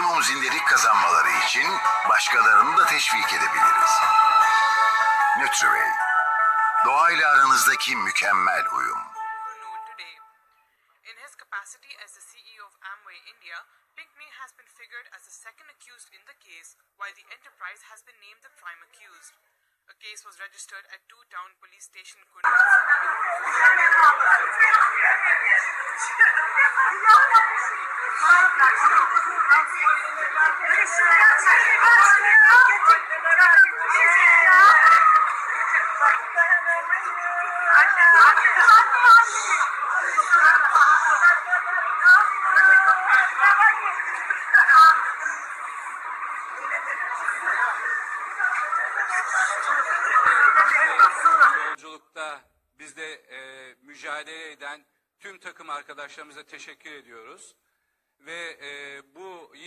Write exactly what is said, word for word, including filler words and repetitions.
maksimum zindelik kazanmaları için başkalarını da teşvik edebiliriz. AMWAY, doğayla aranızdaki mükemmel uyum. In his capacity as the C E O of AMWAY India, Pinckney has been figured as the second accused in the case, while the enterprise has been named the prime accused. A case was registered at two town police station Kurnool. Yolculukta bizde e, mücadele eden tüm takım arkadaşlarımıza teşekkür ediyoruz ve e, bu